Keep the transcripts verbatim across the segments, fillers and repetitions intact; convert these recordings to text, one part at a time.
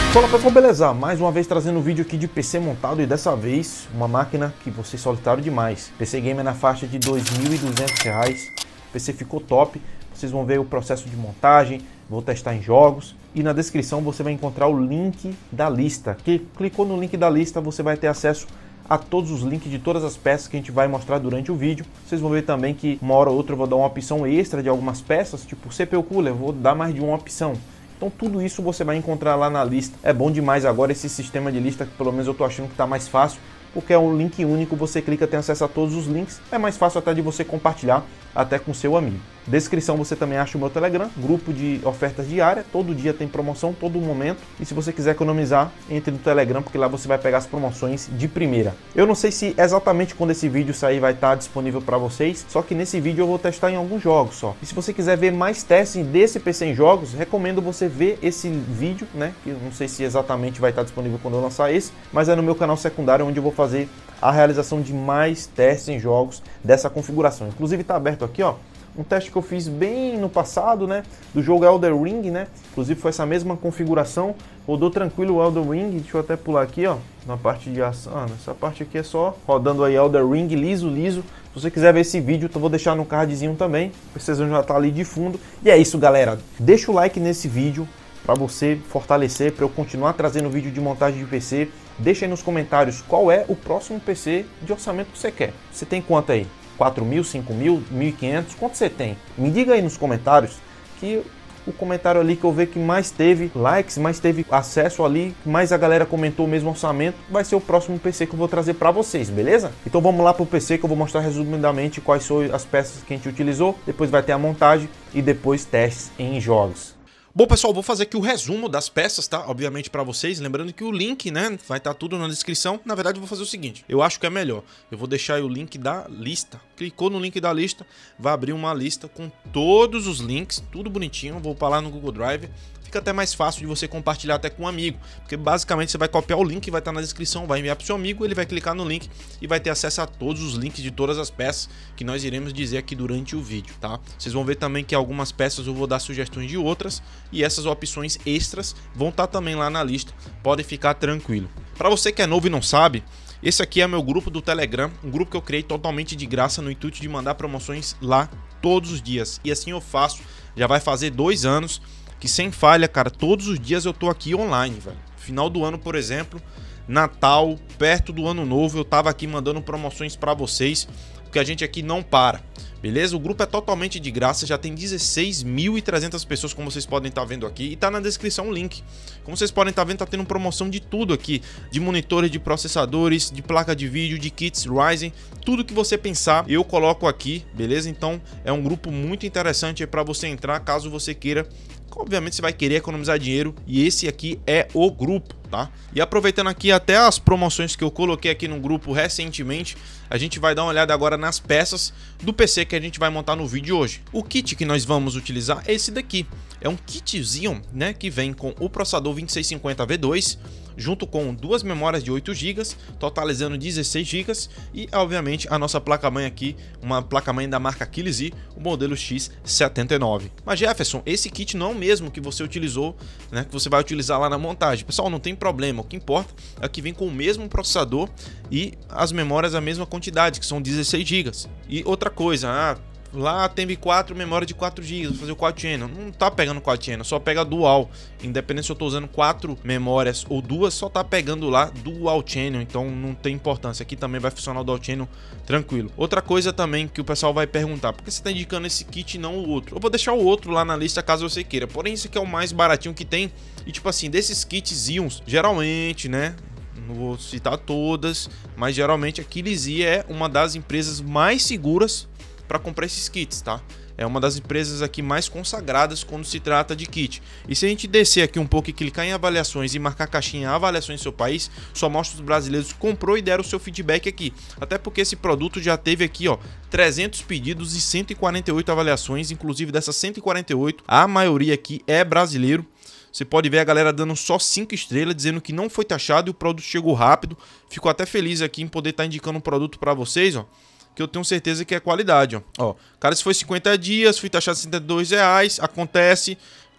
Fala pessoal, beleza? Mais uma vez trazendo um vídeo aqui de P C montado e dessa vez uma máquina que vocês solicitaram demais. P C Gamer na faixa de dois mil e duzentos reais. O P C ficou top, vocês vão ver o processo de montagem, vou testar em jogos e na descrição você vai encontrar o link da lista. Que clicou no link da lista você vai ter acesso a todos os links de todas as peças que a gente vai mostrar durante o vídeo. Vocês vão ver também que uma hora ou outra eu vou dar uma opção extra de algumas peças, tipo C P U Cooler, eu vou dar mais de uma opção. Então tudo isso você vai encontrar lá na lista. É bom demais agora esse sistema de lista, que pelo menos eu tô achando que tá mais fácil, porque é um link único, você clica, tem acesso a todos os links. É mais fácil até de você compartilhar até com seu amigo. Descrição você também acha o meu Telegram, grupo de ofertas diárias, todo dia tem promoção, todo momento. E se você quiser economizar, entre no Telegram, porque lá você vai pegar as promoções de primeira. Eu não sei se exatamente quando esse vídeo sair vai estar disponível para vocês, só que nesse vídeo eu vou testar em alguns jogos só. E se você quiser ver mais testes desse P C em jogos, recomendo você ver esse vídeo, né? Que eu não sei se exatamente vai estar disponível quando eu lançar esse, mas é no meu canal secundário onde eu vou fazer a realização de mais testes em jogos dessa configuração. Inclusive está aberto aqui, ó, um teste que eu fiz bem no passado, né, do jogo Elden Ring, né, inclusive foi essa mesma configuração, rodou tranquilo o Elden Ring. Deixa eu até pular aqui, ó, na parte de ação, ah, essa parte aqui é só rodando aí Elden Ring, liso, liso. Se você quiser ver esse vídeo, eu vou deixar no cardzinho também, vocês vão já estar ali de fundo. E é isso, galera, deixa o like nesse vídeo para você fortalecer, para eu continuar trazendo vídeo de montagem de P C. Deixa aí nos comentários qual é o próximo P C de orçamento que você quer. Você tem quanto aí? quatro mil, cinco mil, mil e quinhentos? Quanto você tem? Me diga aí nos comentários, que o comentário ali que eu ver que mais teve likes, mais teve acesso ali, mais a galera comentou o mesmo orçamento, vai ser o próximo P C que eu vou trazer para vocês, beleza? Então vamos lá pro P C que eu vou mostrar resumidamente quais são as peças que a gente utilizou, depois vai ter a montagem e depois testes em jogos. Bom, pessoal, vou fazer aqui o resumo das peças, tá? Obviamente para vocês, lembrando que o link, né, vai estar tudo na descrição. Na verdade, eu vou fazer o seguinte, eu acho que é melhor. Eu vou deixar aí o link da lista. Clicou no link da lista, vai abrir uma lista com todos os links, tudo bonitinho. Vou para lá no Google Drive. Fica até mais fácil de você compartilhar até com um amigo, porque basicamente você vai copiar o link, vai estar na descrição, vai enviar para o seu amigo, ele vai clicar no link e vai ter acesso a todos os links de todas as peças que nós iremos dizer aqui durante o vídeo, tá? Vocês vão ver também que algumas peças eu vou dar sugestões de outras e essas opções extras vão estar também lá na lista, pode ficar tranquilo. Para você que é novo e não sabe, esse aqui é meu grupo do Telegram, um grupo que eu criei totalmente de graça no intuito de mandar promoções lá todos os dias, e assim eu faço, já vai fazer dois anos, que sem falha, cara, todos os dias eu tô aqui online, velho. Final do ano, por exemplo, Natal, perto do Ano Novo, eu tava aqui mandando promoções pra vocês, porque a gente aqui não para, beleza? O grupo é totalmente de graça, já tem dezesseis mil e trezentas pessoas, como vocês podem estar vendo aqui, e tá na descrição o link. Como vocês podem estar vendo, tá tendo promoção de tudo aqui, de monitores, de processadores, de placa de vídeo, de kits Ryzen, tudo que você pensar, eu coloco aqui, beleza? Então, é um grupo muito interessante para você entrar, caso você queira. Obviamente você vai querer economizar dinheiro e esse aqui é o grupo, tá? E aproveitando aqui até as promoções que eu coloquei aqui no grupo recentemente, a gente vai dar uma olhada agora nas peças do P C que a gente vai montar no vídeo hoje. O kit que nós vamos utilizar é esse daqui. É um kit Xeon, né, que vem com o processador vinte e seis cinquenta V dois, junto com duas memórias de oito gigas, totalizando dezesseis gigas, e obviamente a nossa placa-mãe aqui, uma placa-mãe da marca Achilles, o modelo X setenta e nove. Mas Jefferson, esse kit não é o mesmo que você utilizou, né, que você vai utilizar lá na montagem. Pessoal, não tem problema, o que importa é que vem com o mesmo processador e as memórias a mesma quantidade, que são dezesseis gigas. E outra coisa, ah, lá teve quatro memórias de quatro gigas, vou fazer o quad channel. Não tá pegando quad channel, só pega dual. Independente se eu tô usando quatro memórias ou duas, só tá pegando lá dual channel, então não tem importância. Aqui também vai funcionar o dual channel tranquilo. Outra coisa também que o pessoal vai perguntar, por que você tá indicando esse kit e não o outro? Eu vou deixar o outro lá na lista caso você queira, porém esse aqui é o mais baratinho que tem. E tipo assim, desses kits Xeons, geralmente, né, não vou citar todas, mas geralmente a Achilles é uma das empresas mais seguras para comprar esses kits, tá? É uma das empresas aqui mais consagradas quando se trata de kit. E se a gente descer aqui um pouco e clicar em avaliações e marcar a caixinha avaliações do seu país, só mostra os brasileiros que comprou e deram o seu feedback aqui. Até porque esse produto já teve aqui, ó, trezentos pedidos e cento e quarenta e oito avaliações, inclusive dessas cento e quarenta e oito, a maioria aqui é brasileiro. Você pode ver a galera dando só cinco estrelas, dizendo que não foi taxado e o produto chegou rápido. Fico até feliz aqui em poder estar indicando um produto para vocês, ó, que eu tenho certeza que é qualidade, ó. Ó, cara, se foi cinquenta dias, fui taxado sessenta e dois reais, acontece.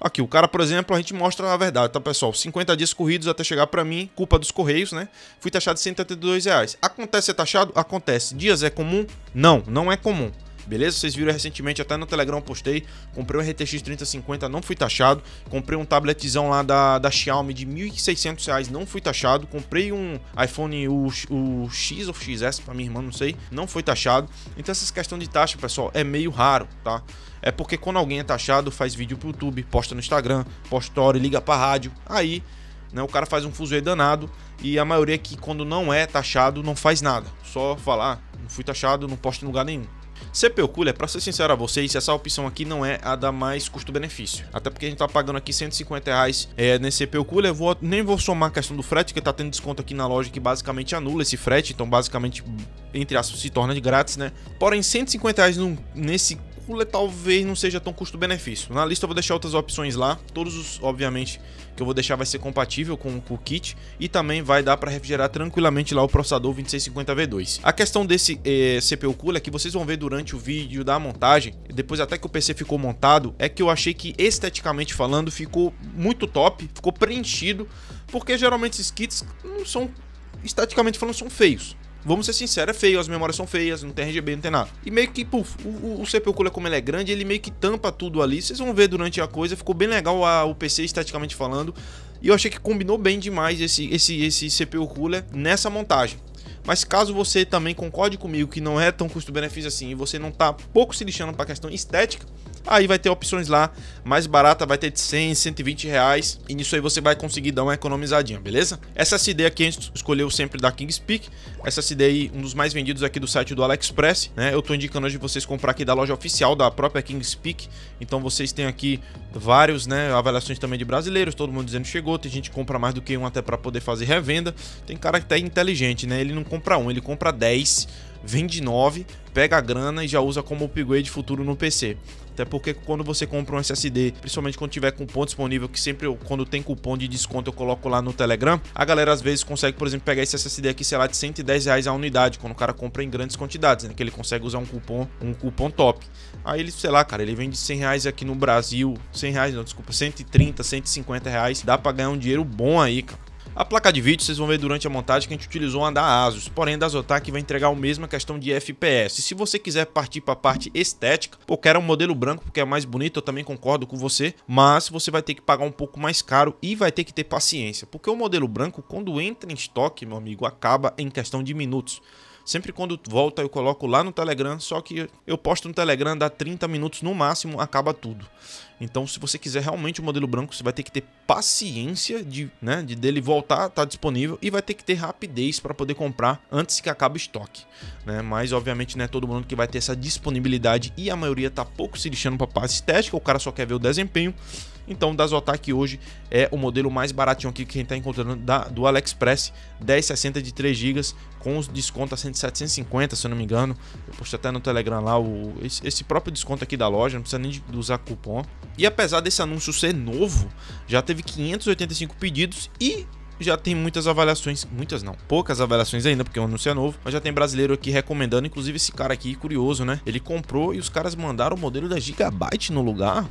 Aqui, o cara, por exemplo, a gente mostra a verdade, tá, pessoal? cinquenta dias corridos até chegar pra mim, culpa dos Correios, né? Fui taxado de cento e setenta e dois reais. Acontece ser taxado? Acontece. Dias é comum? Não, não é comum. Beleza? Vocês viram recentemente, até no Telegram eu postei, comprei um R T X trinta cinquenta, não fui taxado. Comprei um tabletzão lá da, da Xiaomi de mil e seiscentos reais, não fui taxado. Comprei um iPhone, o, o X ou X S pra minha irmã, não sei, não foi taxado. Então essa questão de taxa, pessoal, é meio raro, tá? É porque quando alguém é taxado, faz vídeo pro YouTube, posta no Instagram, posta story, liga pra rádio, aí, né, o cara faz um fuzuê danado. E a maioria que quando não é taxado, não faz nada. Só falar, ah, não fui taxado, não posto em lugar nenhum. C P U Cooler, pra ser sincero a vocês, essa opção aqui não é a da mais custo-benefício. Até porque a gente tá pagando aqui cento e cinquenta reais é, nesse C P U Cooler. Eu vou, nem vou somar a questão do frete, que tá tendo desconto aqui na loja que basicamente anula esse frete. Então basicamente, entre aspas, se torna de grátis, né? Porém, cento e cinquenta reais no, nesse cooler talvez não seja tão custo-benefício. Na lista eu vou deixar outras opções lá. Todos os, obviamente, que eu vou deixar vai ser compatível com, com o kit. E também vai dar para refrigerar tranquilamente lá o processador vinte e seis cinquenta V dois. A questão desse eh, C P U Cooler é que vocês vão ver durante o vídeo da montagem, depois até que o P C ficou montado, é que eu achei que esteticamente falando ficou muito top, ficou preenchido, porque geralmente esses kits não são, esteticamente falando, são feios. Vamos ser sinceros, é feio, as memórias são feias, não tem R G B, não tem nada. E meio que, puf, o, o C P U Cooler, como ele é grande, ele meio que tampa tudo ali. Vocês vão ver durante a coisa, ficou bem legal a, o P C esteticamente falando. E eu achei que combinou bem demais esse, esse, esse C P U Cooler nessa montagem. Mas caso você também concorde comigo que não é tão custo-benefício assim e você não tá pouco se lixando para a questão estética, aí vai ter opções lá, mais barata, vai ter de cem, cento e vinte reais, e nisso aí você vai conseguir dar uma economizadinha, beleza? Essa S S D aqui a gente escolheu sempre da Kingspeak, essa S S D aí, um dos mais vendidos aqui do site do AliExpress, né? Eu tô indicando hoje vocês comprar aqui da loja oficial da própria Kingspeak, então vocês têm aqui vários, né, avaliações também de brasileiros, todo mundo dizendo que chegou, tem gente que compra mais do que um até para poder fazer revenda, tem cara que tá inteligente, né? Ele não compra um, ele compra dez, vende nove, pega a grana e já usa como upgrade futuro no P C. Até porque quando você compra um S S D, principalmente quando tiver cupom disponível, que sempre eu, quando tem cupom de desconto eu coloco lá no Telegram, a galera às vezes consegue, por exemplo, pegar esse S S D aqui, sei lá, de cento e dez reais a unidade, quando o cara compra em grandes quantidades, né? Que ele consegue usar um cupom, um cupom top. Aí ele, sei lá, cara, ele vende cem reais aqui no Brasil, cem reais não, desculpa, cento e trinta, cento e cinquenta reais, dá pra ganhar um dinheiro bom aí, cara. A placa de vídeo, vocês vão ver durante a montagem que a gente utilizou uma da Asus, porém da Zotac vai entregar o mesmo questão de F P S. Se você quiser partir para a parte estética, pô, quero um modelo branco porque é mais bonito, eu também concordo com você, mas você vai ter que pagar um pouco mais caro e vai ter que ter paciência, porque o modelo branco, quando entra em estoque, meu amigo, acaba em questão de minutos. Sempre quando volta eu coloco lá no Telegram, só que eu posto no Telegram, dá trinta minutos no máximo, acaba tudo. Então se você quiser realmente o modelo branco, você vai ter que ter paciência de, né, de dele voltar, tá disponível, e vai ter que ter rapidez para poder comprar antes que acabe o estoque, né? Mas obviamente não é todo mundo que vai ter essa disponibilidade e a maioria tá pouco se lixando para a parte estética, o cara só quer ver o desempenho. Então o da Zotac hoje é o modelo mais baratinho aqui que a gente está encontrando da, do AliExpress, dez sessenta de três gigas, com os descontos a setecentos e cinquenta, se eu não me engano. Eu postei até no Telegram lá o, esse, esse próprio desconto aqui da loja, não precisa nem de usar cupom. E apesar desse anúncio ser novo, já teve quinhentos e oitenta e cinco pedidos e já tem muitas avaliações, muitas não, poucas avaliações ainda, porque o anúncio é novo, mas já tem brasileiro aqui recomendando, inclusive esse cara aqui, curioso, né? Ele comprou e os caras mandaram o modelo da Gigabyte no lugar.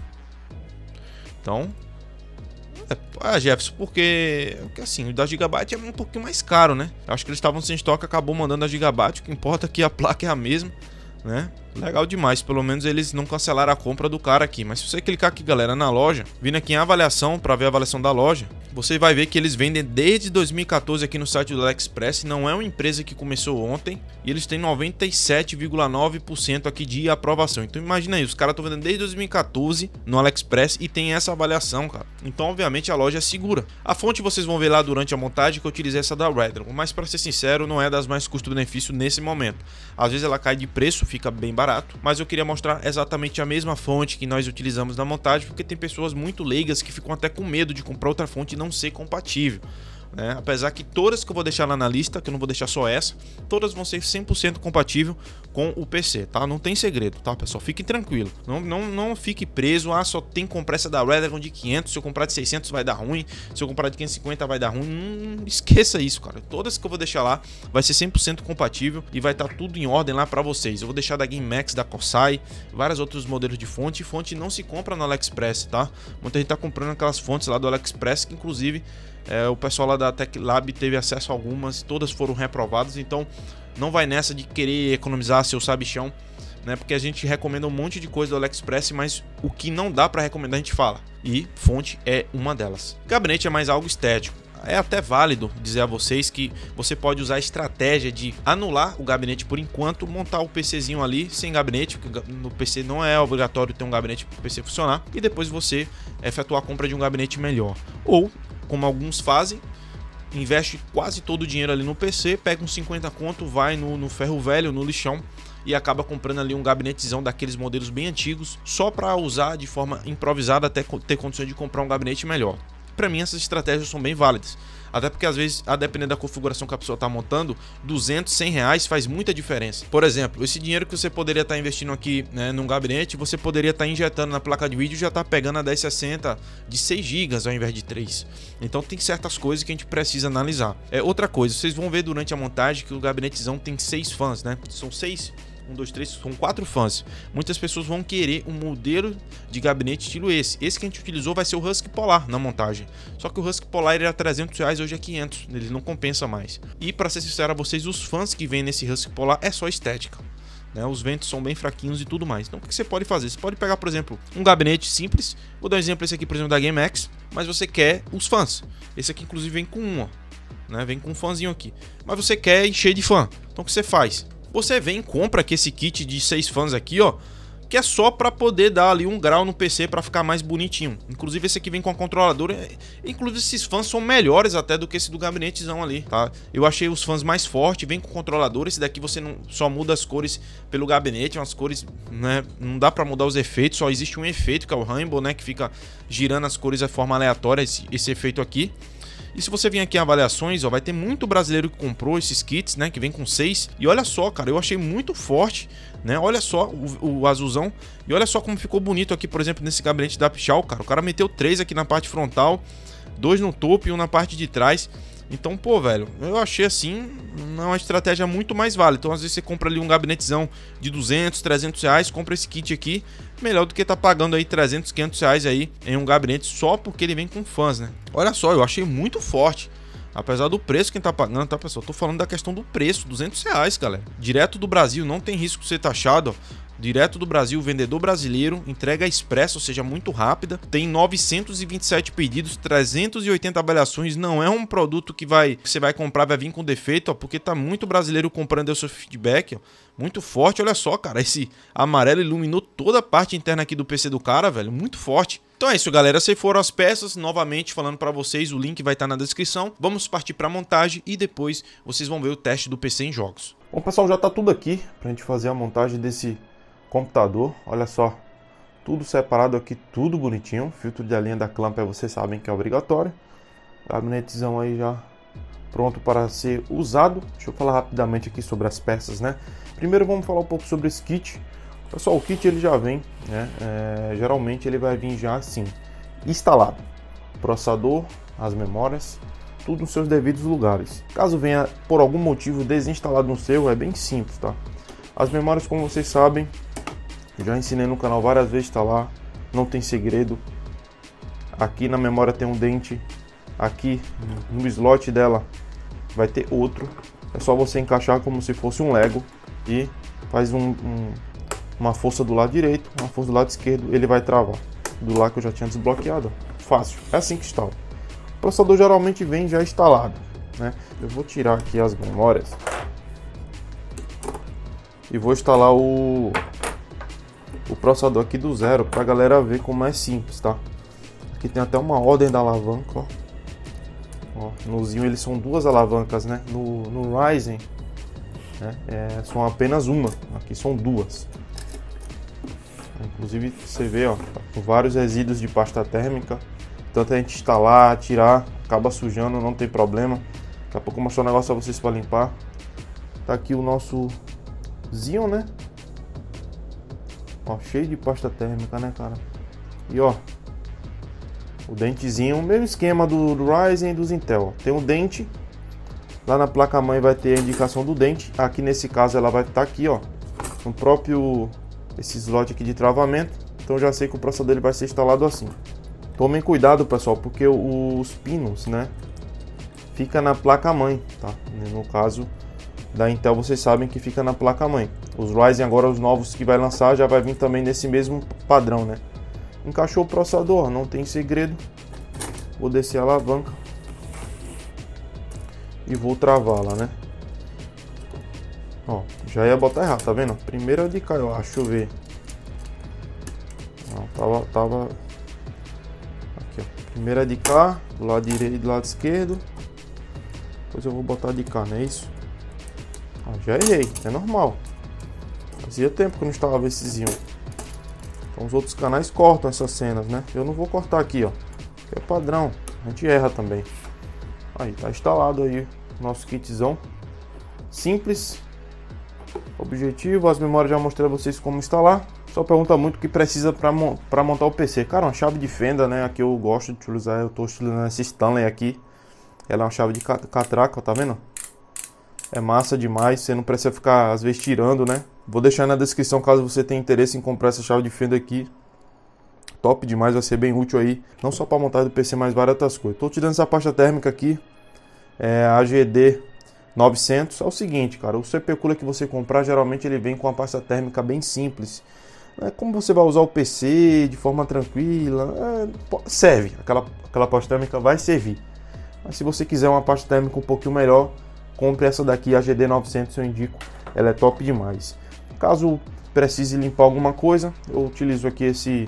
Então, é, ah, Jefferson, porque, porque assim, o da Gigabyte é um pouquinho mais caro, né? Eu acho que eles estavam sem estoque, acabou mandando a Gigabyte, o que importa é que a placa é a mesma, né? Legal demais, pelo menos eles não cancelaram a compra do cara aqui. Mas se você clicar aqui, galera, na loja, vindo aqui em avaliação, para ver a avaliação da loja, você vai ver que eles vendem desde dois mil e quatorze aqui no site do AliExpress. Não é uma empresa que começou ontem, e eles têm noventa e sete vírgula nove por cento aqui de aprovação. Então imagina aí, os caras estão vendendo desde dois mil e quatorze no AliExpress e tem essa avaliação, cara. Então obviamente a loja é segura. A fonte vocês vão ver lá durante a montagem que eu utilizei essa da Redron, mas para ser sincero, não é das mais custo-benefício nesse momento. Às vezes ela cai de preço, fica bem barato, mas eu queria mostrar exatamente a mesma fonte que nós utilizamos na montagem, porque tem pessoas muito leigas que ficam até com medo de comprar outra fonte e não ser compatível. né? Apesar que todas que eu vou deixar lá na lista, que eu não vou deixar só essa, todas vão ser cem por cento compatível com o P C, tá? Não tem segredo, tá, pessoal? Fique tranquilo. Não, não, não fique preso, ah, só tem que comprar essa da Radeon de quinhentos, se eu comprar de seiscentos vai dar ruim, se eu comprar de quinhentos e cinquenta vai dar ruim. Hum, esqueça isso, cara. Todas que eu vou deixar lá vai ser cem por cento compatível e vai estar tá tudo em ordem lá pra vocês. Eu vou deixar da GameMax, da Corsair, vários outros modelos de fonte. Fonte não se compra no AliExpress, tá? Muita gente tá comprando aquelas fontes lá do AliExpress, que inclusive é, o pessoal lá da TechLab teve acesso a algumas, todas foram reprovadas, então não vai nessa de querer economizar seu sabichão, né? Porque a gente recomenda um monte de coisa do AliExpress, mas o que não dá para recomendar a gente fala. E fonte é uma delas. Gabinete é mais algo estético. É até válido dizer a vocês que você pode usar a estratégia de anular o gabinete por enquanto, montar o PCzinho ali sem gabinete, porque no P C não é obrigatório ter um gabinete para o P C funcionar, e depois você efetuar a compra de um gabinete melhor. Ou, como alguns fazem, investe quase todo o dinheiro ali no P C, pega uns cinquenta conto, vai no, no ferro velho, no lixão, e acaba comprando ali um gabinetezão daqueles modelos bem antigos, só para usar de forma improvisada até ter condições de comprar um gabinete melhor. Para mim essas estratégias são bem válidas, até porque às vezes, a depender da configuração que a pessoa está montando, duzentos, cem reais faz muita diferença. Por exemplo, esse dinheiro que você poderia estar tá investindo aqui, né, num gabinete, você poderia estar tá injetando na placa de vídeo e já está pegando a dez sessenta de seis gigas ao invés de três. Então tem certas coisas que a gente precisa analisar. É outra coisa, vocês vão ver durante a montagem que o gabinetezão tem seis fãs, né? São seis. um, dois, três, são quatro fãs. Muitas pessoas vão querer um modelo de gabinete estilo esse. Esse que a gente utilizou vai ser o Husky Polar na montagem. Só que o Husky Polar ele era trezentos reais, hoje é quinhentos. Ele não compensa mais. E para ser sincero a vocês, os fãs que vêm nesse Husky Polar é só estética, né? Os ventos são bem fraquinhos e tudo mais. Então o que você pode fazer? Você pode pegar, por exemplo, um gabinete simples. Vou dar um exemplo esse aqui, por exemplo, da GameMax. Mas você quer os fãs. Esse aqui inclusive vem com um, ó, né? Vem com um fãzinho aqui. Mas você quer encher de fã. Então o que você faz? Você vem e compra aqui esse kit de seis fãs aqui, ó, que é só para poder dar ali um grau no P C para ficar mais bonitinho. Inclusive esse aqui vem com a controladora. Inclusive esses fãs são melhores até do que esse do gabinetezão ali, tá? Eu achei os fãs mais fortes, vem com controlador. Esse daqui você não só muda as cores pelo gabinete, umas cores, né? Não dá para mudar os efeitos, só existe um efeito que é o Rainbow, né? Que fica girando as cores de forma aleatória, esse, esse efeito aqui. E se você vir aqui em avaliações, ó, vai ter muito brasileiro que comprou esses kits, né, que vem com seis. E olha só, cara, eu achei muito forte, né? Olha só o, o azulzão. E olha só como ficou bonito aqui, por exemplo, nesse gabinete da Pichau, cara. O cara meteu três aqui na parte frontal, dois no topo e um na parte de trás. Então, pô, velho, eu achei assim uma estratégia muito mais válida. Então, às vezes você compra ali um gabinetezão de duzentos, trezentos reais, compra esse kit aqui, melhor do que tá pagando aí trezentos, quinhentos reais aí em um gabinete só porque ele vem com fãs, né? Olha só, eu achei muito forte. Apesar do preço que tá pagando, tá, pessoal? Tô falando da questão do preço, duzentos reais, galera. Direto do Brasil, não tem risco de ser taxado, ó. Direto do Brasil, vendedor brasileiro, entrega expressa, ou seja, muito rápida. Tem novecentos e vinte e sete pedidos, trezentas e oitenta avaliações. Não é um produto que vai que você vai comprar, vai vir com defeito, ó, porque tá muito brasileiro comprando o seu feedback, ó, muito forte. Olha só, cara, esse amarelo iluminou toda a parte interna aqui do P C do cara, velho, muito forte. Então é isso, galera, essas foram as peças, novamente falando para vocês, o link vai estar na descrição. Vamos partir para a montagem e depois vocês vão ver o teste do P C em jogos. Bom, pessoal, já tá tudo aqui pra gente fazer a montagem desse computador. Olha só, tudo separado aqui, tudo bonitinho. Filtro de linha da clamp, vocês sabem que é obrigatório. Gabinetezão aí já pronto para ser usado. Deixa eu falar rapidamente aqui sobre as peças, né? Primeiro vamos falar um pouco sobre esse kit. Pessoal, o kit ele já vem, né? É, geralmente ele vai vir já assim, instalado. Processador, as memórias, tudo nos seus devidos lugares. Caso venha por algum motivo desinstalado no seu, é bem simples, tá? As memórias, como vocês sabem, já ensinei no canal várias vezes, está lá, não tem segredo. Aqui na memória tem um dente, aqui no slot dela vai ter outro. É só você encaixar como se fosse um Lego e faz um, um, uma força do lado direito, uma força do lado esquerdo, ele vai travar. Do lado que eu já tinha desbloqueado, fácil, é assim que instala. O processador geralmente vem já instalado, né? Eu vou tirar aqui as memórias e vou instalar o, o processador aqui do zero para a galera ver como é simples, tá? Aqui tem até uma ordem da alavanca, ó. Ó, no Zinho eles são duas alavancas, né? No, no Ryzen, né? É, são apenas uma, aqui são duas. Inclusive você vê, ó, tá com vários resíduos de pasta térmica. Tanto a gente instalar, tirar, acaba sujando, não tem problema. Daqui a pouco eu vou mostrar um negócio pra vocês para limpar. Tá aqui o nosso Xeon, né? Ó, cheio de pasta térmica, né, cara? E ó, o dentezinho, mesmo esquema do, do Ryzen e dos Intel. Tem um dente, lá na placa-mãe vai ter a indicação do dente. Aqui nesse caso ela vai estar aqui, ó, no próprio, esse slot aqui de travamento. Então já sei que o processador ele vai ser instalado assim. Tomem cuidado, pessoal, porque os pinos, né, fica na placa-mãe, tá? No caso da Intel, vocês sabem que fica na placa-mãe. Os Ryzen agora, os novos que vai lançar, já vai vir também nesse mesmo padrão, né? Encaixou o processador, não tem segredo. Vou descer a alavanca e vou travá-la, né? Ó, já ia botar errado, tá vendo? Primeira de cá, eu acho, deixa eu ver. Não, tava, tava... Aqui, ó. Primeira de cá, do lado direito e do lado esquerdo. Depois eu vou botar de cá, não é isso? Ah, já errei, é normal. Fazia tempo que eu não instalava esse Xeon. Então os outros canais cortam essas cenas, né? Eu não vou cortar aqui, ó. Que é padrão, a gente erra também. Aí, tá instalado aí o nosso kitzão. Simples. Objetivo, as memórias já mostrei a vocês como instalar. Só pergunta muito o que precisa para para montar o P C. Cara, uma chave de fenda, né? Aqui eu gosto de utilizar, eu tô utilizando essa Stanley aqui. Ela é uma chave de catraca, tá vendo? É massa demais, você não precisa ficar às vezes tirando, né? Vou deixar na descrição caso você tenha interesse em comprar essa chave de fenda aqui. Top demais, vai ser bem útil aí, não só para montar do P C, mas várias outras coisas. Tô utilizando essa pasta térmica aqui, é a G D novecentos. É o seguinte, cara, o C P U cooler que você comprar, geralmente ele vem com uma pasta térmica bem simples. É como você vai usar o P C de forma tranquila, é, serve, aquela, aquela pasta térmica vai servir. Mas se você quiser uma pasta térmica um pouquinho melhor, compre essa daqui, a G D novecentos, eu indico, ela é top demais. Caso precise limpar alguma coisa, eu utilizo aqui esse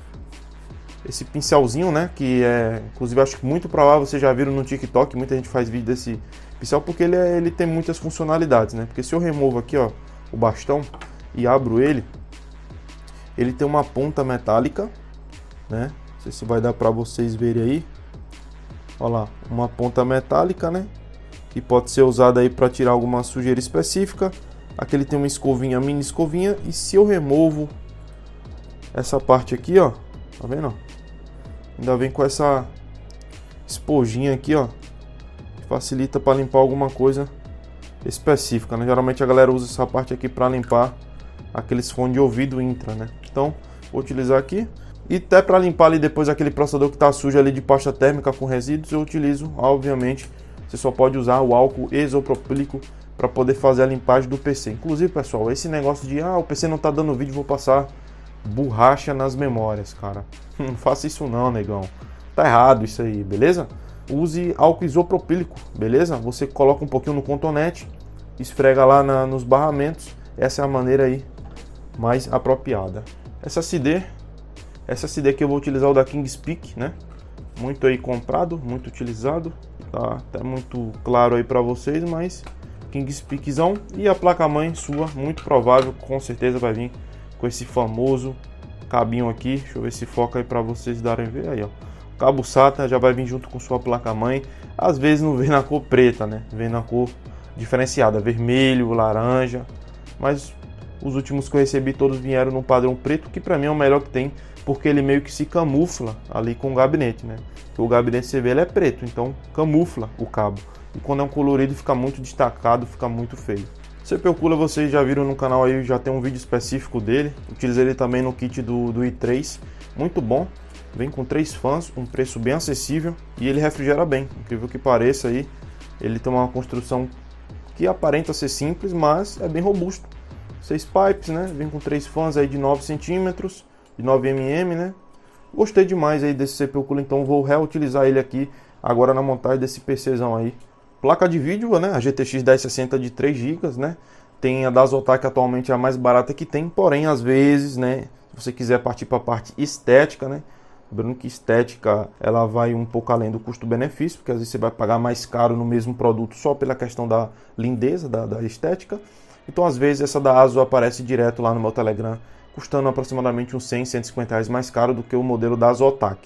esse pincelzinho, né, que é, inclusive acho que muito provável vocês já viram no TikTok, muita gente faz vídeo desse pincel porque ele, é, ele tem muitas funcionalidades, né? Porque se eu removo aqui, ó, o bastão e abro ele, ele tem uma ponta metálica, né? Não sei se vai dar para vocês verem aí. Olha lá, uma ponta metálica, né? Que pode ser usada aí para tirar alguma sujeira específica. Aqui ele tem uma escovinha, mini escovinha, e se eu removo essa parte aqui, ó, tá vendo? Ainda vem com essa esponjinha aqui, ó, que facilita para limpar alguma coisa específica, né? Geralmente a galera usa essa parte aqui para limpar aqueles fones de ouvido intra, né? Então, vou utilizar aqui. E até para limpar ali depois aquele processador que está sujo ali de pasta térmica com resíduos, eu utilizo, obviamente, você só pode usar o álcool isopropílico para poder fazer a limpagem do P C. Inclusive, pessoal, esse negócio de ah, o P C não está dando vídeo, vou passar borracha nas memórias, cara. Não faça isso não, negão. Tá errado isso aí, beleza? Use álcool isopropílico, beleza? Você coloca um pouquinho no cotonete, esfrega lá na, nos barramentos. Essa é a maneira aí mais apropriada. Essa S D, essa S D aqui eu vou utilizar o da Kingspeak, né? Muito aí comprado, muito utilizado. Tá até muito claro aí para vocês, mas Kingspeakzão. E a placa-mãe sua, muito provável, com certeza vai vir com esse famoso cabinho aqui. Deixa eu ver se foca aí para vocês darem ver aí, ó. O cabo SATA já vai vir junto com sua placa-mãe. Às vezes não vem na cor preta, né? Vem na cor diferenciada, vermelho, laranja. Mas os últimos que eu recebi todos vieram no padrão preto, que para mim é o melhor que tem, porque ele meio que se camufla ali com o gabinete, né? O gabinete você vê, ele é preto, então camufla o cabo. E quando é um colorido fica muito destacado, fica muito feio. C P U cooler vocês já viram no canal aí, já tem um vídeo específico dele. Utilizei ele também no kit do, do i três, muito bom. Vem com três fãs, um preço bem acessível e ele refrigera bem, incrível que pareça aí. Ele tem uma construção que aparenta ser simples, mas é bem robusto. Seis pipes, né? Vem com três fãs aí de nove centímetros, de nove milímetros, né? Gostei demais aí desse C P U cooler, então vou reutilizar ele aqui agora na montagem desse PCzão aí. Placa de vídeo, né? A G T X dez sessenta de três gigas, né? Tem a da Zotac, atualmente é a mais barata que tem, porém às vezes, né, se você quiser partir para a parte estética, né? Lembrando que estética ela vai um pouco além do custo-benefício, porque às vezes você vai pagar mais caro no mesmo produto só pela questão da lindeza, da, da estética. Então às vezes essa da ASUS aparece direto lá no meu Telegram, custando aproximadamente uns cem, cento e cinquenta reais mais caro do que o modelo da Zotac.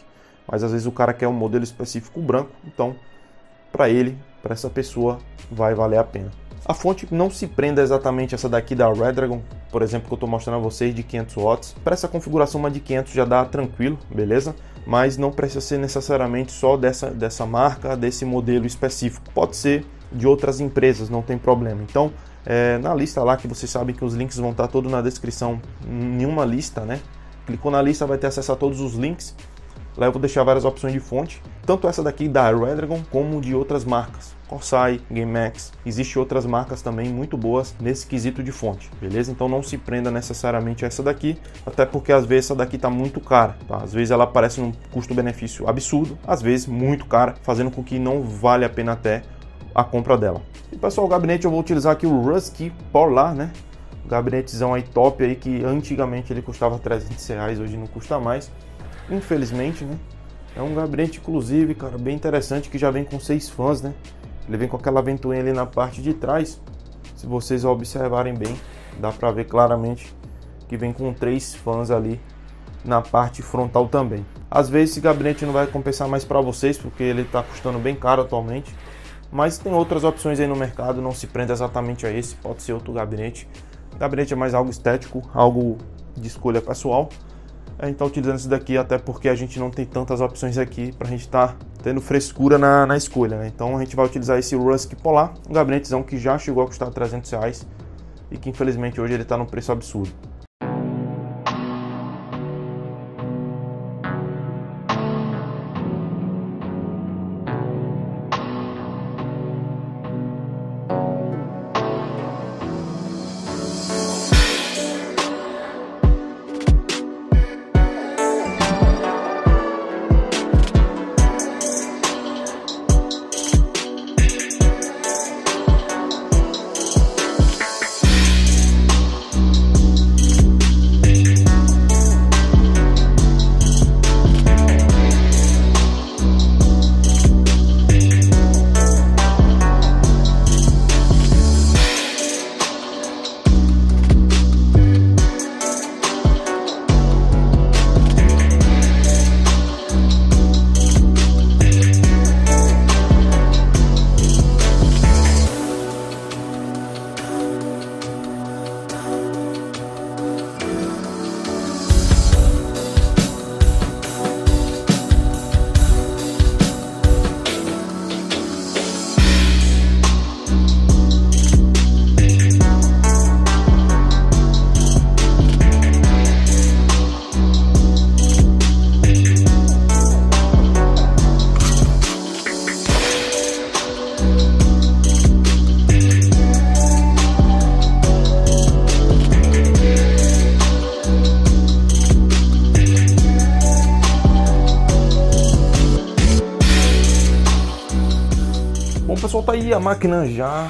mas às vezes o cara quer um modelo específico branco, então para ele, para essa pessoa, vai valer a pena. A fonte não se prenda exatamente essa daqui da Redragon, por exemplo, que eu estou mostrando a vocês de quinhentos watts. Para essa configuração, uma de quinhentos já dá tranquilo, beleza? Mas não precisa ser necessariamente só dessa, dessa marca, desse modelo específico. Pode ser de outras empresas, não tem problema. Então, é, na lista lá, que vocês sabem que os links vão estar todos na descrição, em uma lista, né? Clicou na lista, vai ter acesso a todos os links. Lá eu vou deixar várias opções de fonte, tanto essa daqui da Redragon como de outras marcas, Corsair, GameX. Existem outras marcas também muito boas nesse quesito de fonte, beleza? Então não se prenda necessariamente a essa daqui, até porque às vezes essa daqui tá muito cara, tá? Às vezes ela aparece num custo-benefício absurdo, às vezes muito cara, fazendo com que não vale a pena até a compra dela. E pessoal, o gabinete eu vou utilizar aqui o Rusky Polar, né? Gabinetezão aí top aí, que antigamente ele custava trezentos reais, hoje não custa mais. Infelizmente, né? É um gabinete, inclusive, cara, bem interessante, que já vem com seis fãs, né? Ele vem com aquela ventoinha ali na parte de trás. Se vocês observarem bem, dá pra ver claramente que vem com três fãs ali na parte frontal também. Às vezes esse gabinete não vai compensar mais para vocês, porque ele tá custando bem caro atualmente. Mas tem outras opções aí no mercado, não se prenda exatamente a esse, pode ser outro gabinete. O gabinete é mais algo estético, algo de escolha pessoal. A gente está utilizando esse daqui até porque a gente não tem tantas opções aqui para a gente estar tá tendo frescura na, na escolha, né? Então a gente vai utilizar esse Rusky Polar, um gabinetezão que já chegou a custar trezentos reais e que infelizmente hoje ele está num preço absurdo. Bom, pessoal, tá aí a máquina já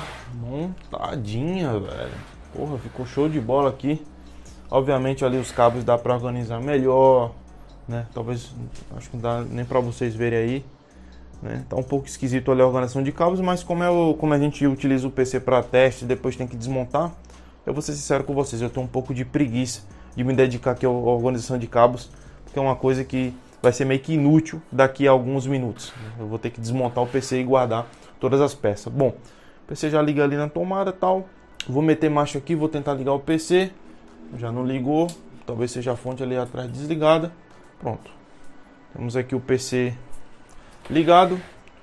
montadinha, velho. Porra, ficou show de bola aqui. Obviamente ali os cabos dá pra organizar melhor, né? Talvez, acho que não dá nem pra vocês verem aí, né? Tá um pouco esquisito ali a organização de cabos, mas como, é o, como a gente utiliza o P C para teste e depois tem que desmontar, eu vou ser sincero com vocês, eu tenho um pouco de preguiça de me dedicar aqui à organização de cabos, porque é uma coisa que vai ser meio que inútil daqui a alguns minutos. Eu vou ter que desmontar o P C e guardar todas as peças. Bom, o P C já liga ali na tomada e tal. Vou meter marcha aqui, vou tentar ligar o P C. Já não ligou, talvez seja a fonte ali atrás desligada. Pronto. Temos aqui o P C ligado.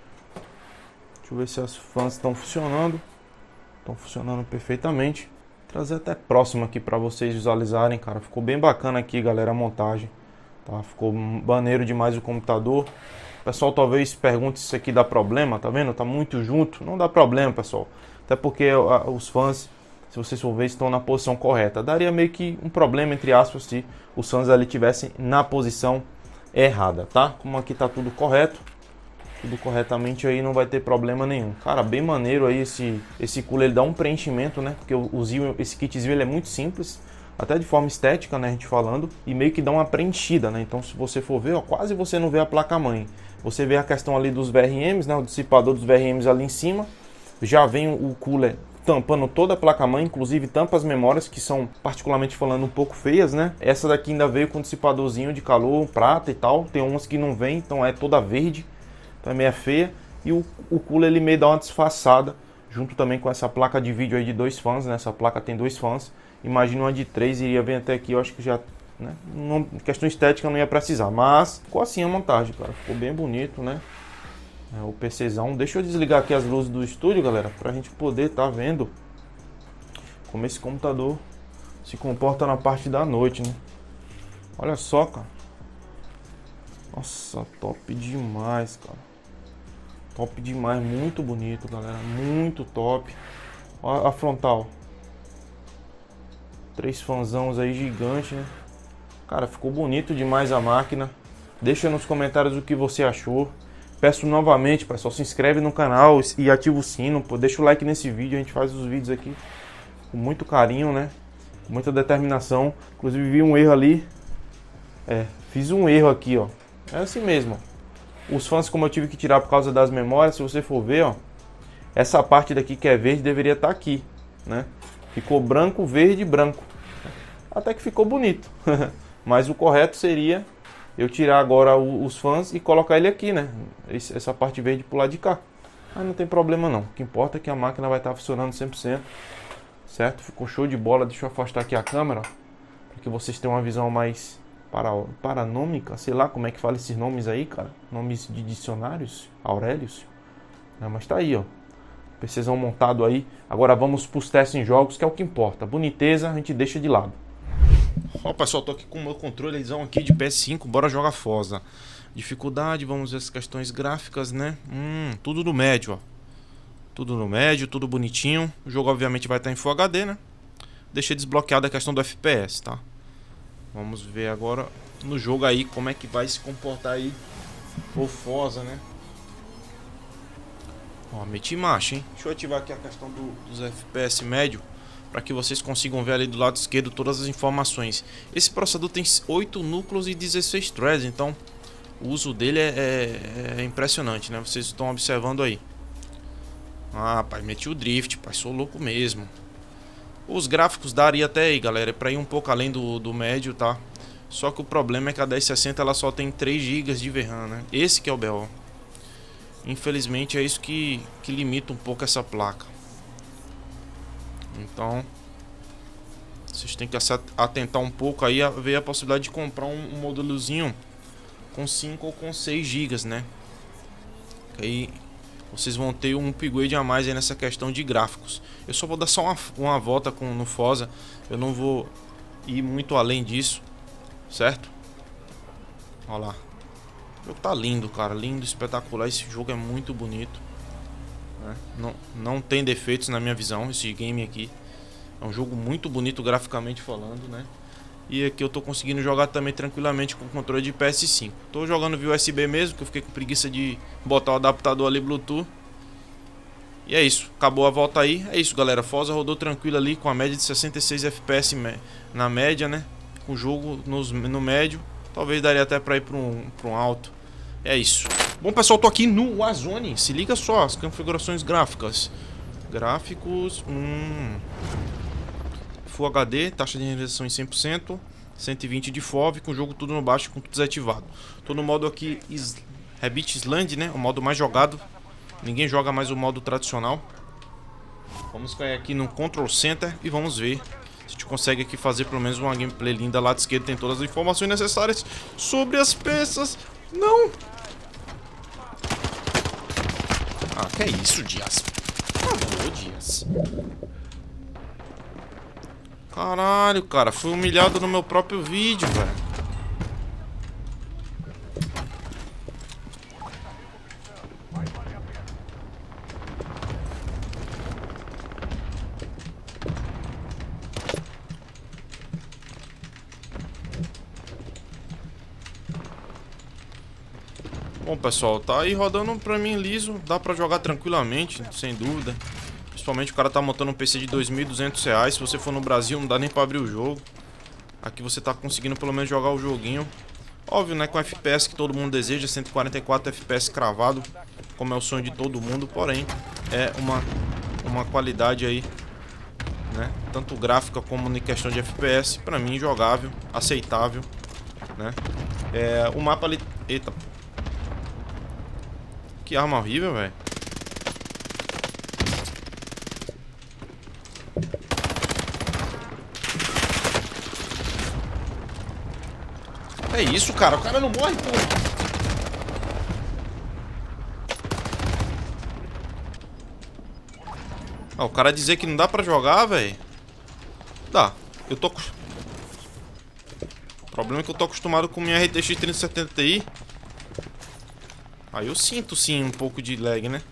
Deixa eu ver se as fãs estão funcionando. Estão funcionando perfeitamente. Vou trazer até próximo aqui para vocês visualizarem, cara. Ficou bem bacana aqui, galera, a montagem. Tá? Ficou maneiro demais o computador. O pessoal talvez pergunte se isso aqui dá problema, tá vendo? Tá muito junto. Não dá problema, pessoal. Até porque a, os fãs, se vocês for ver, estão na posição correta. Daria meio que um problema, entre aspas, se os fãs ali tivessem na posição errada, tá? Como aqui tá tudo correto, tudo corretamente aí, não vai ter problema nenhum. Cara, bem maneiro aí esse, esse cooler, ele dá um preenchimento, né? Porque o, o, esse kitzinho ele é muito simples, até de forma estética, né, a gente falando, e meio que dá uma preenchida, né? Então se você for ver, ó, quase você não vê a placa-mãe. Você vê a questão ali dos V R Ms, né, o dissipador dos V R Ms ali em cima. Já vem o cooler tampando toda a placa-mãe, inclusive tampa as memórias, que são, particularmente falando, um pouco feias, né? Essa daqui ainda veio com dissipadorzinho de calor, prata e tal. Tem umas que não vem, então é toda verde, então é meio feia. E o, o cooler ele meio dá uma disfarçada, junto também com essa placa de vídeo aí de dois fãs, né? Essa placa tem dois fãs. Imagina uma de três, iria vir até aqui, eu acho que já... Né? Não, questão estética não ia precisar, mas ficou assim a montagem, cara. Ficou bem bonito, né? É, o PCzão. Deixa eu desligar aqui as luzes do estúdio, galera, pra gente poder estar tá vendo como esse computador se comporta na parte da noite, né? Olha só, cara. Nossa, top demais, cara. Top demais, muito bonito, galera. Muito top. Olha a frontal. Três fãzãos aí gigante, né? Cara, ficou bonito demais a máquina. Deixa nos comentários o que você achou. Peço novamente, pessoal, se inscreve no canal e ativa o sino. Pô, deixa o like nesse vídeo. A gente faz os vídeos aqui com muito carinho, né? Com muita determinação. Inclusive vi um erro ali. É, fiz um erro aqui, ó. É assim mesmo. Os fãs, como eu tive que tirar por causa das memórias, se você for ver, ó, essa parte daqui que é verde deveria estar aqui, né? Ficou branco, verde e branco. Até que ficou bonito. Mas o correto seria eu tirar agora os fãs e colocar ele aqui, né? Essa parte verde pro lado de cá. Mas não tem problema não. O que importa é que a máquina vai estar funcionando cem por cento. Certo? Ficou show de bola. Deixa eu afastar aqui a câmera, para que vocês tenham uma visão mais para, paranômica. Sei lá como é que fala esses nomes aí, cara. Nomes de dicionários. Aurélios. É, mas tá aí, ó. PCzão montado aí. Agora vamos para os testes em jogos, que é o que importa. Boniteza a gente deixa de lado. Ó, pessoal, tô aqui com o meu controlezão aqui de P S cinco, bora jogar Forza. Dificuldade, vamos ver as questões gráficas, né? Hum, tudo no médio, ó. Tudo no médio, tudo bonitinho. O jogo obviamente vai estar em Full H D, né? Deixei desbloqueada a questão do F P S, tá? Vamos ver agora no jogo aí como é que vai se comportar aí o Forza, né? Ó, meti marcha, hein? Deixa eu ativar aqui a questão do, dos F P S médio, para que vocês consigam ver ali do lado esquerdo todas as informações. Esse processador tem oito núcleos e dezesseis threads, então o uso dele é, é, é impressionante, né? Vocês estão observando aí. Ah, pai, meti o drift, pai, sou louco mesmo. Os gráficos daria até aí, galera, para ir um pouco além do, do médio, tá? Só que o problema é que a dez sessenta ela só tem três gigas de V RAM, né? Esse que é o B O. Infelizmente é isso que, que limita um pouco essa placa. Então vocês têm que se atentar um pouco aí a ver a possibilidade de comprar um, um módulozinho com cinco ou com seis gigas, né? Aí vocês vão ter um upgrade a mais aí nessa questão de gráficos. Eu só vou dar só uma, uma volta com, no Forza. Eu não vou ir muito além disso, certo? Olha lá. O jogo tá lindo, cara. Lindo, espetacular. Esse jogo é muito bonito, né? Não, não tem defeitos na minha visão. Esse game aqui é um jogo muito bonito graficamente falando, né? E aqui eu tô conseguindo jogar também tranquilamente com o controle de P S cinco. Tô jogando via U S B mesmo, que eu fiquei com preguiça de botar o adaptador ali Bluetooth. E é isso, acabou a volta aí. É isso, galera, Forza rodou tranquilo ali com a média de sessenta e seis F P S na média, né? Com o jogo nos, no médio. Talvez daria até pra ir pra um, pra um alto. É isso. Bom, pessoal, tô aqui no Warzone. Se liga só, as configurações gráficas. Gráficos... Hum... Full H D, taxa de renderização em cem por cento, cento e vinte de F O V, com o jogo tudo no baixo, com tudo desativado. Tô no modo aqui Rabbit Island, né? O modo mais jogado. Ninguém joga mais o modo tradicional. Vamos cair aqui no Control Center e vamos ver se a gente consegue aqui fazer pelo menos uma gameplay linda. Lado esquerdo tem todas as informações necessárias sobre as peças. Não! Ah, que é isso, Dias? Por favor, Dias. Caralho, cara, fui humilhado no meu próprio vídeo, velho. Bom, pessoal, tá aí rodando pra mim liso. Dá pra jogar tranquilamente, sem dúvida. Principalmente o cara tá montando um P C de dois mil e duzentos reais. Se você for no Brasil, não dá nem pra abrir o jogo. Aqui você tá conseguindo pelo menos jogar o joguinho. Óbvio, né? Com F P S que todo mundo deseja. cento e quarenta e quatro F P S cravado, como é o sonho de todo mundo. Porém, é uma uma qualidade aí, né? Tanto gráfica como em questão de F P S, pra mim jogável, aceitável, né? É, o mapa ali... Eita. Que arma horrível, velho. É isso, cara. O cara não morre, pô. Ah, o cara dizer que não dá pra jogar, velho. Dá. Eu tô... O problema é que eu tô acostumado com minha R T X trinta setenta Ti. Aí eu sinto, sim, um pouco de lag, né?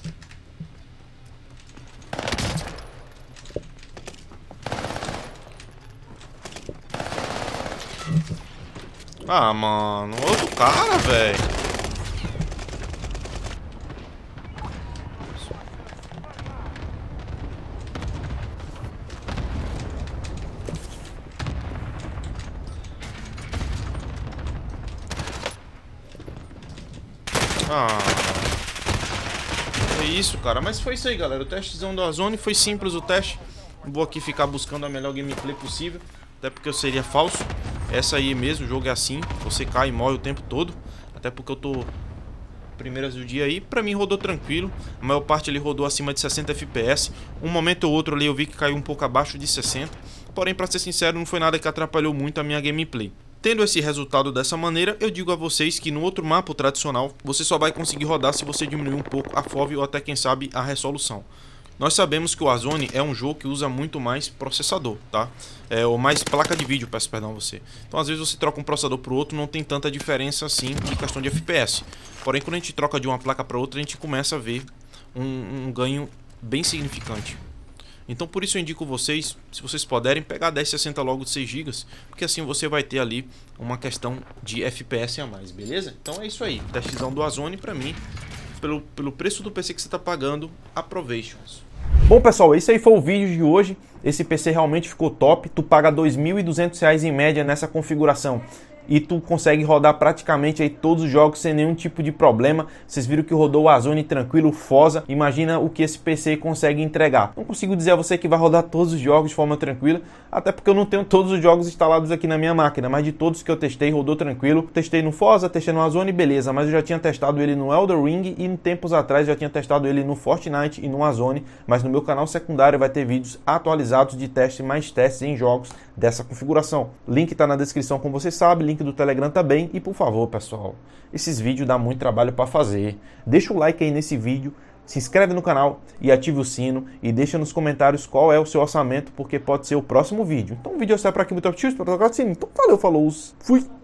Ah, mano. Outro cara, velho. Ah. É isso, cara. Mas foi isso aí, galera. O testzão da Warzone foi simples o teste. Não vou aqui ficar buscando a melhor gameplay possível. Até porque eu seria falso. Essa aí mesmo, o jogo é assim. Você cai e morre o tempo todo. Até porque eu tô primeiras do dia aí. Pra mim rodou tranquilo. A maior parte ali rodou acima de sessenta F P S. Um momento ou outro ali eu vi que caiu um pouco abaixo de sessenta. Porém, pra ser sincero, não foi nada que atrapalhou muito a minha gameplay. Tendo esse resultado dessa maneira, eu digo a vocês que no outro mapa tradicional, você só vai conseguir rodar se você diminuir um pouco a F O V ou até quem sabe a resolução. Nós sabemos que o Warzone é um jogo que usa muito mais processador, tá? É, ou mais placa de vídeo, peço perdão a você. Então às vezes você troca um processador para o outro, não tem tanta diferença assim em questão de F P S. Porém, quando a gente troca de uma placa para outra, a gente começa a ver um, um ganho bem significante. Então por isso eu indico vocês, se vocês puderem, pegar a dez sessenta logo de seis gigas, porque assim você vai ter ali uma questão de F P S a mais, beleza? Então é isso aí, testzão do Warzone pra mim, pelo, pelo preço do P C que você tá pagando, aproveite. Bom pessoal, esse aí foi o vídeo de hoje. Esse P C realmente ficou top. Tu paga dois mil e duzentos reais em média nessa configuração e tu consegue rodar praticamente aí todos os jogos sem nenhum tipo de problema. Vocês viram que rodou o Warzone tranquilo, Forza. Imagina o que esse P C consegue entregar. Não consigo dizer a você que vai rodar todos os jogos de forma tranquila, até porque eu não tenho todos os jogos instalados aqui na minha máquina, mas de todos que eu testei, rodou tranquilo. Testei no Forza, testei no Warzone, beleza, mas eu já tinha testado ele no Elden Ring e em tempos atrás já tinha testado ele no Fortnite e no Warzone, mas no meu canal secundário vai ter vídeos atualizados de teste mais testes em jogos dessa configuração. Link está na descrição, como você sabe, link do Telegram também. E por favor, pessoal, esses vídeos dá muito trabalho para fazer. Deixa o like aí nesse vídeo, se inscreve no canal e ative o sino e deixa nos comentários qual é o seu orçamento, porque pode ser o próximo vídeo. Então o vídeo sai para aqui, muito obrigado. Então valeu, falou, fui!